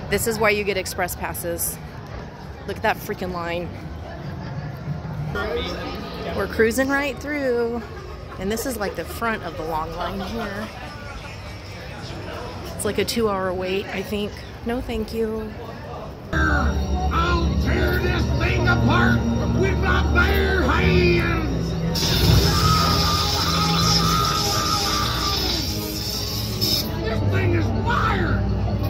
This is why you get express passes. Look at that freaking line. We're cruising right through. And this is like the front of the long line here. It's like a 2-hour wait, I think. No, thank you. I'll tear this thing apart with my bare hands. This thing is fire.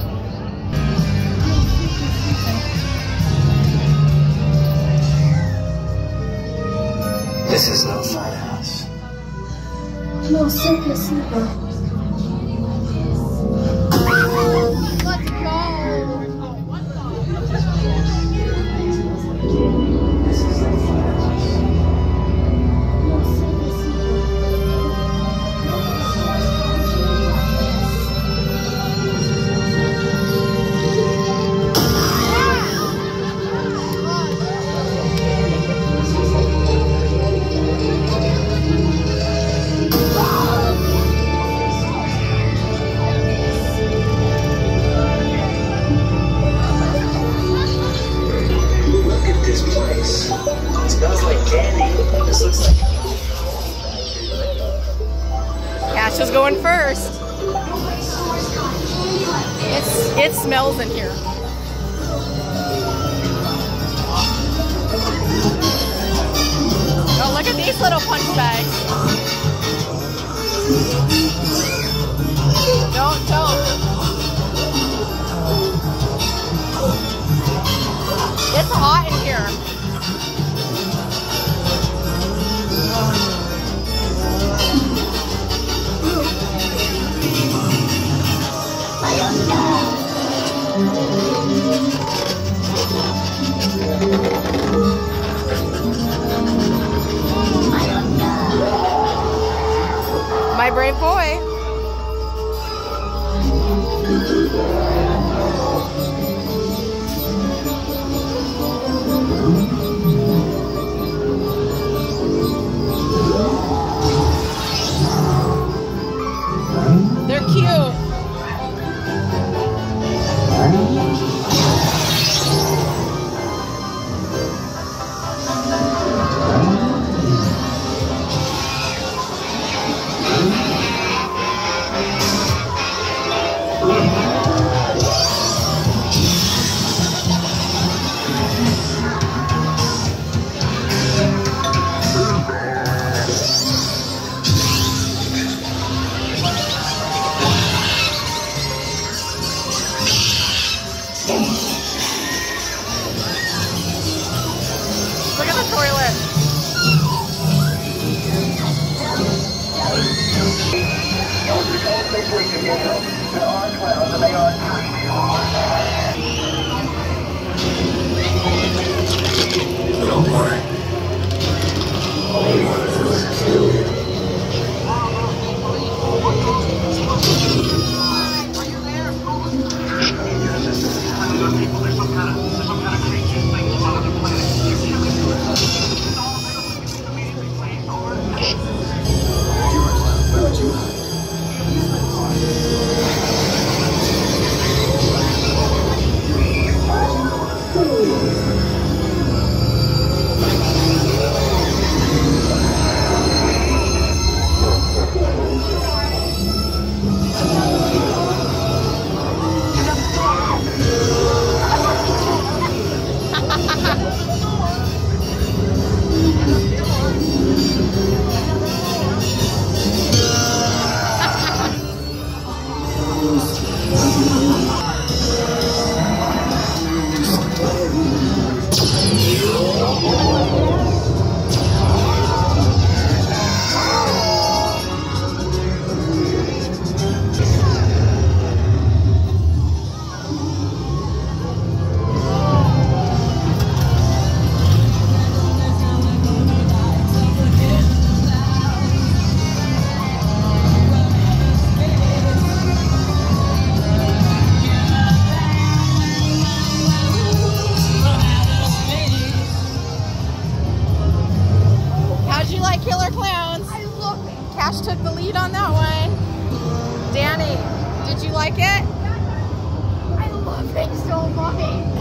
This is no fun house. No circus either. Let's go! Cash is going first. It smells in here. Oh, look at these little punch bags. Don't. It's hot in here. My brave boy. They're cute. Look at the toilet. Don't worry. All you want to do is kill you. Cash took the lead on that one. Danny, did you like it? I love They stole mine.